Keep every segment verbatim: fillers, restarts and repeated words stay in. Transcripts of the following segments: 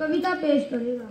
कविता पेश करेगा।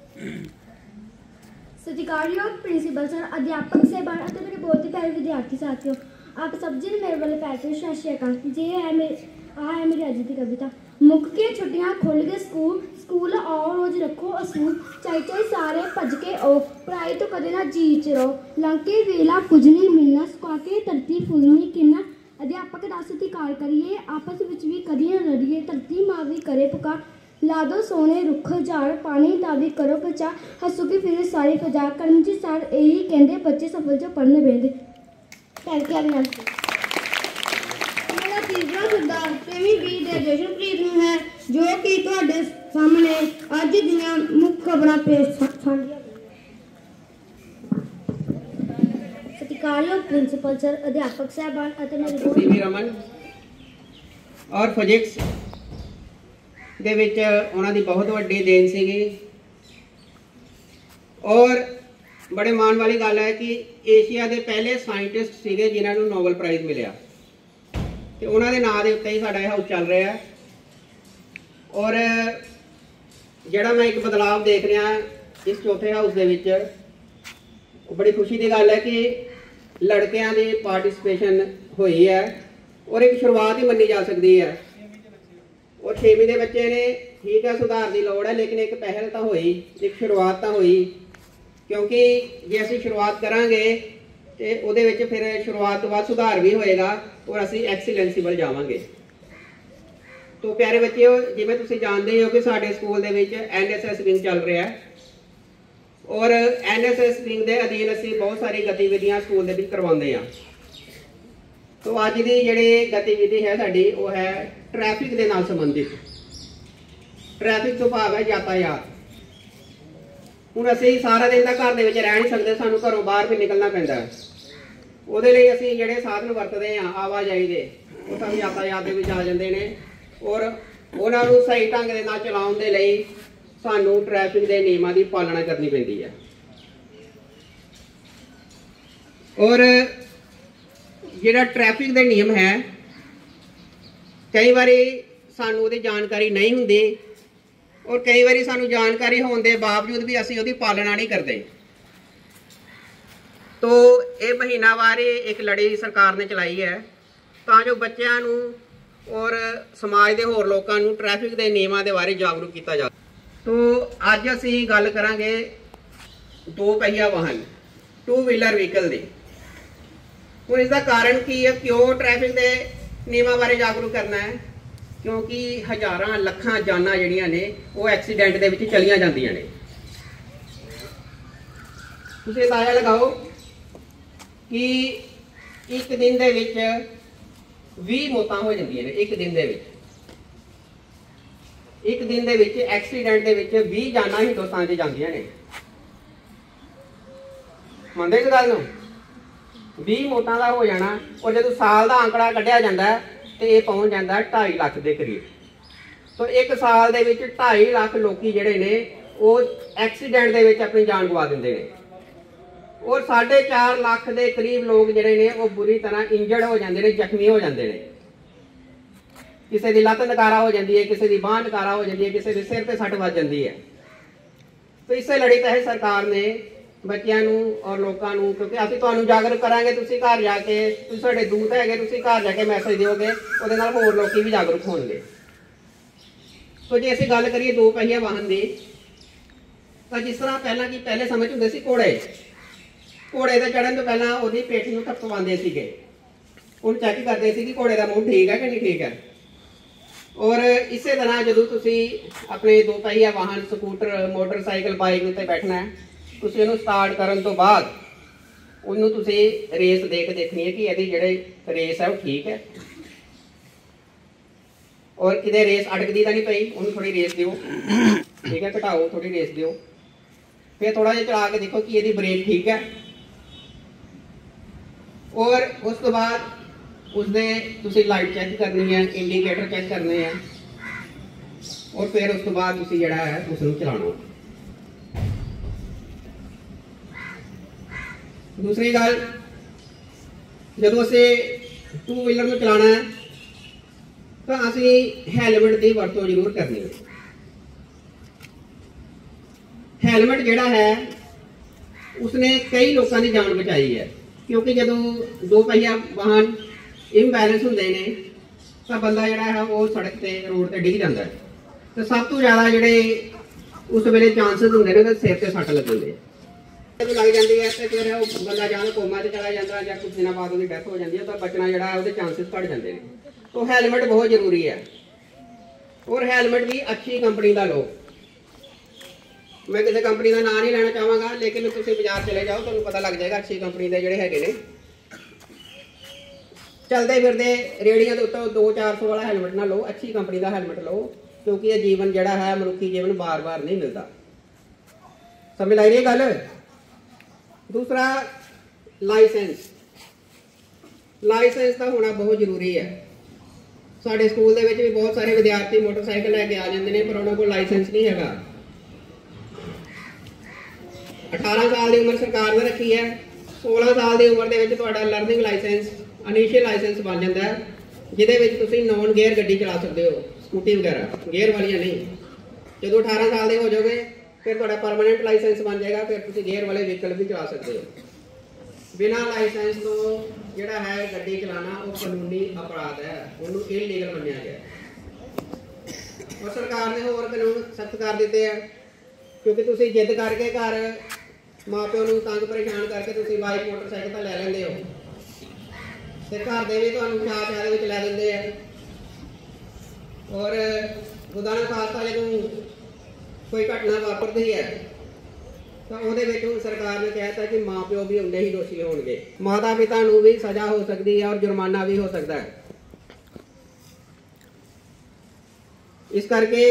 सत्कारयोग principal sir, अध्यापक साहबान और मेरे बहुत ही प्यारे विद्यार्थी साथियों, आप सब जी ने मेरे वाले पैर पे सत श्री अकाल जी। है मेरी आ है मेरी अज की कविता। मुक के छुट्टियां खुल गए स्कूल, स्कूल आओ रोज रखो असूल, चाई चाई सारे भज के ओ, पढ़ाई तो कदे ना जी च रहो, लंके वेला कुछ नहीं मिलना, सुका के धरती फुलनी किन्ना। अध्यापक दा सत्कार करिए, आपस विच भी कदी ना लड़िए, धरती मां भी करे पुकार, ला दो सोने रुख झाड़, पानी दा भी करो बचा, हसुकी फिर सारी फजा, करमजी सर यही कहते बच्चे सफल जो पढ़ने बेंदे। थैंक यू अभिनंदन। मेरा तीसरा सदा छेवीं बी दे जशनप्रीत ਨੂੰ है, जो कि ਤੁਹਾਡੇ ਸਾਹਮਣੇ ਅੱਜ ਦੀਆਂ ਮੁੱਖ ਖਬਰਾਂ ਪੇਸ਼ ਸਾਂਝੀਆਂ। ਸਤਿਕਾਰਯੋਗ ਪ੍ਰਿੰਸੀਪਲ ਸਰ, ਅਧਿਆਪਕ ਸਾਹਿਬਾਨ ਅਤੇ ਮੇਰੇ ਦੋਸਤ ਰਮਨ ਔਰ ਫਿਜ਼ਿਕਸ ਦੇ ਵਿੱਚ ਉਹਨਾਂ ਦੀ ਬਹੁਤ ਵੱਡੀ ਦੇਣ ਸੀਗੀ ਔਰ बड़े मान वाली गल है कि एशिया के पहले साइंटिस्ट सीगे जिन्होंने नोबल प्राइज मिले तो उन्होंने नाम के उत्ते ही साडा हाउस चल रहा है। और जड़ा मैं एक बदलाव देख रहा इस चौथे हाउस के विच, बड़ी खुशी की गल है कि लड़कियां की पार्टिसिपेशन हुई है और एक शुरुआत ही मनी जा सकती है। और छेवीं के बच्चे ने ठीक है सुधार की लौड़ है, लेकिन एक पहल तो हुई, एक शुरुआत तो हुई, क्योंकि जे असी शुरुआत करांगे तो उहदे विच फिर शुरुआत तो बाद सुधार भी होएगा और असी एक्सीलेंसी वल जावांगे। तो प्यारे बच्चों, जिवें तुसीं जानदे हो कि साडे स्कूल दे विच एन एस एस विंग चल रहा है और एन एस एस विंग के अधीन असी बहुत सारी गतिविधियां स्कूल दे विच करवाउंदे हां। तो अज दी जिहड़ी गतिविधि है साडी वो है ट्रैफिक दे नाल संबंधित। ट्रैफिक तो भाव है यातायात। ਹੁਣ ਅਸੀਂ ਸਾਰਾ ਦਿਨ ਤਾਂ ਘਰ ਦੇ ਵਿੱਚ ਰਹਿ ਨਹੀਂ ਸਕਦੇ, ਸਾਨੂੰ ਘਰੋਂ ਬਾਹਰ ਵੀ ਨਿਕਲਣਾ ਪੈਂਦਾ ਹੈ। ਉਹਦੇ ਲਈ ਅਸੀਂ ਜਿਹੜੇ ਸਾਧਨ ਵਰਤਦੇ ਹਾਂ ਆਵਾਜਾਈ ਦੇ, ਉਹ ਸਭ ਯਾਤਾਯਾਤ ਦੇ ਵਿੱਚ ਆ ਜਾਂਦੇ ਨੇ ਔਰ ਉਹਨਾਂ ਨੂੰ ਸਹੀ ਢੰਗ ਦੇ ਨਾਲ ਚਲਾਉਣ ਦੇ ਲਈ ਸਾਨੂੰ ਟ੍ਰੈਫਿਕ ਦੇ ਨਿਯਮਾਂ ਦੀ ਪਾਲਣਾ ਕਰਨੀ ਪੈਂਦੀ ਹੈ। ਔਰ ਜਿਹੜਾ ਟ੍ਰੈਫਿਕ ਦੇ ਨਿਯਮ ਹੈ ਕਈ ਵਾਰੀ ਸਾਨੂੰ ਉਹਦੀ ਜਾਣਕਾਰੀ ਨਹੀਂ ਹੁੰਦੀ और कई बार सानू जानकारी होने के बावजूद भी असी उसकी पालना नहीं करते। तो ये महीनावारी एक लड़ी सरकार ने चलाई है तो जो बच्चों और समाज के होर लोगों को ट्रैफिक के नियमों के बारे जागरूक किया जाए। तो अज असी गल करांगे दो पहिया वाहन टू व्हीलर व्हीकल की। हुण इसका कारण की है, क्यों ट्रैफिक के नियमों बारे जागरूक करना है? क्योंकि हज़ारां लखां जानां जिहड़ियां ने वो एक्सीडेंट दे विच चलियां जांदियां ने। तुसीं अंदाज़ा लगाओ कि एक दिन दे विच बीस मौतां हो जांदियां ने। एक दिन दे विच एक दिन दे विच एक्सीडेंट दे विच बीस जानां हिंदुस्तान च जांदियां ने। मंनदे इस गल नूं? बीस मौतां दा हो जाना और जदों साल दा आंकड़ा कढ़िया जांदा तो ये पहुँच जाता है ढाई लाख के करीब। तो एक साल दे विच ढाई लाख लोग जिहड़े ने वो एक्सीडेंट दे विच अपनी जान गवा दिंदे ने और साढ़े चार लाख के करीब लोग जिहड़े ने वो बुरी तरह इंजर्ड हो जाते हैं, जख्मी हो जाते हैं। किसी की लत्त नकारा हो जाती है, किसी की बांह नकारा हो जाती है, किसी के सिर पर सट वज जाती है। तो इसे लड़ी तहत सरकार ने बच्चों और लोगों, क्योंकि असीं तुहानूं जागरूक करांगे, तुसीं घर जाके तुसीं साडे दूत हैगे, तुसीं घर जाके मैसेज दिओगे, उहदे नाल होर लोग भी जागरूक होणगे। तो जे असीं गल करिए दो पहिया वाहन की, तो जिस तरह पहला कि पहले समय हुंदे सी घोड़े घोड़े ते चढ़न तो पहला उहदी पेठ नूं थपवांदे सीगे, उहनूं चैक करदे सी कि घोड़े दा मूंह ठीक है कि नहीं ठीक है। और इस तरह जदों तुसीं अपने दो पहिया वाहन स्कूटर मोटरसाइकिल बाइक उत्ते बैठना है, तुसीं उहनूं स्टार्ट करन तो बाद उहनूं तुसीं रेस देख देखनी है कि इहदी जिहड़ी रेस है वो ठीक है और किते रेस अटकदी तां नहीं पई, उहनूं थोड़ी रेस दिओ, ठीक है, घटाओ थोड़ी रेस दिओ। फिर थोड़ा जिहा चला के देखो कि इहदी ब्रेक ठीक है और उस तो बाद उसदे तुसीं लाइट चैक करनी है, इंडीकेटर चैक करने हैं और फिर उस तो बाद तुसीं जिहड़ा है उसनूं चलाना। दूसरी गल, जदों असीं टू व्हीलर में चलाना है तो असीं हैलमेट की वरतों जरूर करनी है। ਹੈਲਮਟ ਜਿਹੜਾ ਹੈ ਉਸਨੇ ਕਈ ਲੋਕਾਂ ਦੀ ਜਾਨ ਬਚਾਈ ਹੈ, ਕਿਉਂਕਿ ਜਦੋਂ ਦੋ ਪਹੀਆ ਵਾਹਨ ਇੰਬੈਲੈਂਸ ਹੁੰਦੇ ਨੇ ਤਾਂ ਬੰਦਾ ਜਿਹੜਾ ਹੈ ਉਹ ਸੜਕ ਤੇ ਰੋਡ ਤੇ ਡਿੱਗ ਜਾਂਦਾ ਹੈ। ਤੇ ਸਭ ਤੋਂ ਜ਼ਿਆਦਾ ਜਿਹੜੇ ਉਸ ਵੇਲੇ ਚਾਂਸਸ ਹੁੰਦੇ ਨੇ ਕਿ ਸਿਰ ਤੇ ਸੱਟ ਲੱਗਣ ਦੇ ਜਦੋਂ ਲੱਗ ਜਾਂਦੀ ਹੈ ਤੇ ਫਿਰ ਉਹ ਬੰਦਾ ਜਾਂ ਕੋਮਾ 'ਚ ਚਲਾ ਜਾਂਦਾ ਜਾਂ ਕੁਝ ਦਿਨਾਂ ਬਾਅਦ ਉਹਦੀ ਡੈਥ ਹੋ ਜਾਂਦੀ ਹੈ, ਤਾਂ ਬਚਣਾ ਜਿਹੜਾ ਹੈ ਉਹਦੇ ਚਾਂਸਸ ਘੱਟ ਜਾਂਦੇ ਨੇ। तो हेलमेट बहुत जरूरी है, और हेलमेट भी अच्छी कंपनी का लो। मैं किसी कंपनी का नाम नहीं लेना चाहवागा, लेकिन तुम बाजार चले जाओ तो पता लग जाएगा अच्छी कंपनी के जोड़े है ने चलते फिरते रेहड़ियां के उत्तर दो चार सौ वाला हेलमेट ना लो, अच्छी कंपनी का हेलमेट लो, क्योंकि यह जीवन जोड़ा है मनुखी जीवन बार बार नहीं मिलता। समझ लाई रही गल। दूसरा लाइसेंस, लाइसेंस का होना बहुत जरूरी है। साढ़े स्कूल के भी बहुत सारे विद्यार्थी मोटरसाइकिल लैके आ जाते हैं, पर उन्होंने को लाइसेंस नहीं है। अठारह साल की उम्र सरकार ने रखी है, सोलह साल की उम्र के लर्निंग लाइसेंस इनिशियल लाइसेंस बन जाता है, जिसे नॉन गेयर गड्डी चला सकते हो, स्कूटी वगैरह, गेयर वाली नहीं। जो अठारह साल के हो जाओगे फिर थोड़ा परमानेंट लाइसेंस बन जाएगा, फिर तुम गेयर वाले व्हीकल भी चला सकते हो। बिना लाइसेंस तो जोड़ा है गड्डी चलाना वो कानूनी अपराध है, उन्होंने इलीगल मनिया गया। और सरकार ने होर कानून सख्त कर दिते हैं, क्योंकि तुम जिद करके घर माँ प्यो को तंग परेशान करके तुम बाइक मोटरसाइकिल तो लै लेंदे हो, तो घर के भी तुहानूं चाह चाह दे लै दिंदे हैं। और खुदा ना खास्ता जो कोई घटना वापरती है तो वो सरकार ने कहता कि माँ प्यो भी उन्ने ही दोषी होंगे, माता पिता को भी सजा हो सकती है और जुर्माना भी हो सकता है। इस करके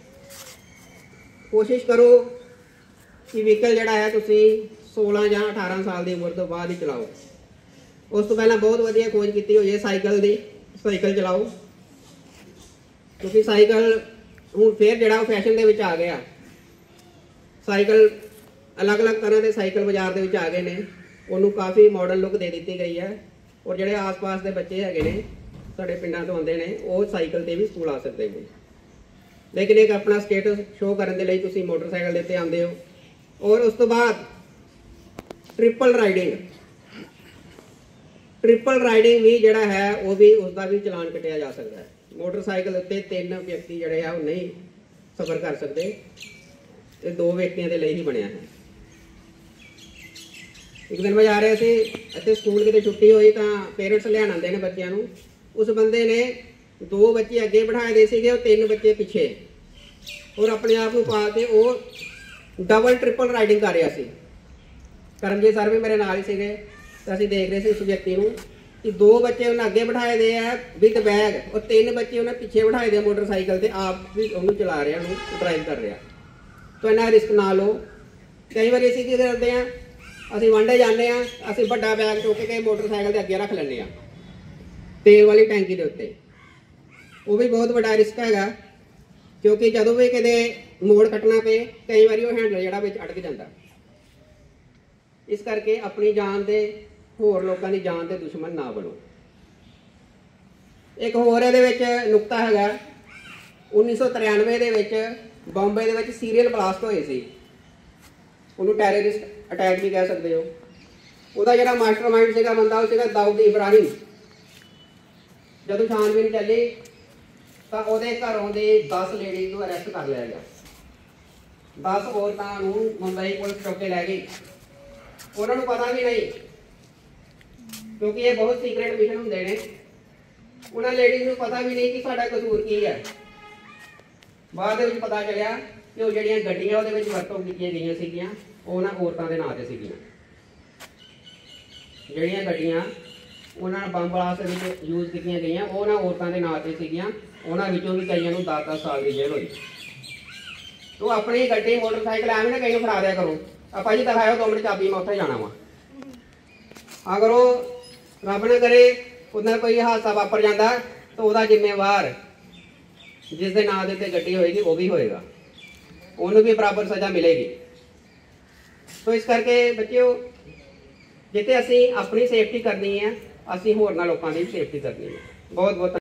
कोशिश करो कि व्हीकल जोड़ा है तुसी सोलह या अठारह साल की उम्र तो बाद ही चलाओ। उस तो पहला बहुत वधिया खोज की हुई है साइकिल की, साइकिल चलाओ, क्योंकि साइकिल हूँ फिर जोड़ा फैशन के आ गया। साइकिल अलग अलग तरह के साइकिल बाजार के आ गए हैं, उन्होंने काफ़ी मॉडर्न लुक दे दी गई है। और जोड़े आस पास के बच्चे है साढ़े पिंडों तो आते हैं, वो साइकिल पर भी स्कूल आ सकते हैं, लेकिन एक अपना स्टेटस शो करने के लिए तुम मोटरसाइकिल देते आते हो। और उस तो बाद ट्रिपल राइडिंग, ट्रिपल राइडिंग भी जोड़ा है वो भी उसका भी चलान कटिया जा सकता है। मोटरसाइकिल उत्ते तीन व्यक्ति जोड़े है वो नहीं सफ़र कर सकते, ये दो व्यक्तियों के लिए ही बनया है। एक दिन मैं जा रहे थे इतने स्कूल कितने छुट्टी हुई तो पेरेंट्स लियान आते हैं बच्चों को, उस बंदे ने दो बच्चे अगे बिठाए दे सीगे और तीन बच्चे पिछे, और अपने आप को पा के वो डबल ट्रिपल राइडिंग कर रहा सी। करमजीत सर भी मेरे नाल ही सीगे, तो असीं देख रहे थे उस व्यक्ति को कि दो बच्चे उन्हें अगे बिठाए दे है विद बैग, और तीन बच्चे उन्हें पिछे बिठाए दे मोटरसाइकिल से, आप भी उन्होंने चला रहा, उन्होंने ड्राइव कर रहा। तो इन्ना रिस्क ना लो। कई बार असीं की करते हैं, असीं वांडे जाने असीं बड़ा बैग चुक के मोटरसाइकिल के अगे रख लैंदे आं तेल वाली टैंकी के उत्ते, वो भी बहुत बड़ा रिस्क है, क्योंकि जदों भी किते मोड़ कटना पे कई बार वो हैंडल जिहड़ा विच अटक जाता। इस करके अपनी जान दे होर लोगों की जान के दुश्मन ना बनो। एक होर इहदे विच नुकता है, उन्नीस सौ तिरानवे दे विच बॉम्बे दे विच सीरीयल ब्लास्ट होए सी, उन्होंने टैररिस्ट अटैक भी कह सकते हो। उसका जो मास्टर माइंड से बंदा वो दाऊद इब्राहिम, जदों छानबीन चली तो वो घरों के दस लेडीज को अरैसट कर लिया गया, दस औरतों को मुंबई पुलिस चुक के लै गई। उन्होंने पता भी नहीं, क्योंकि ये बहुत सीक्रेट मिशन होंगे ने, उन्होंने लेडीज को पता भी नहीं कि साडा कसूर की है। बाद में पता चलिया कि वो जड़ियाँ गड्डियाँ वो वरतों की गई सीगियां वो ना औरतों के नाँ से सीगियां, जड़ियाँ गड्डियाँ उन्होंने बम ब्लास्ट यूज की गई वो ना औरतों के नाँ से सीगियां, उन्होंने भी कई दस दस साल की जेल हुई। तो अपनी गड्डी मोटरसाइकिल एवं ना कई फड़ा दिया करो, आप जी दिखाओ दो मिनट चाबी मैं उत्थे जाना वा। अगर वो रब न करे उधर कोई हादसा वापर जाता तो वह जिम्मेवार जिस दे नाम दे गड्डी होएगी वो भी होएगा, उन्होंने भी बराबर सजा मिलेगी। तो इस करके बच्चों जिते असी अपनी सेफ्टी करनी है, असी होरना लोगों की भी सेफ्टी करनी है। बहुत बहुत